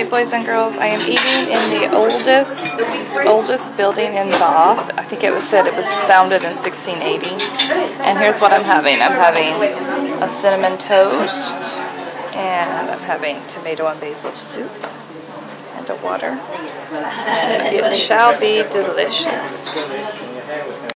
Alright, boys and girls, I am eating in the oldest building in Bath. I think it was said it was founded in 1680. And here's what I'm having. I'm having a cinnamon toast, and I'm having tomato and basil soup, and a water. And it shall be delicious.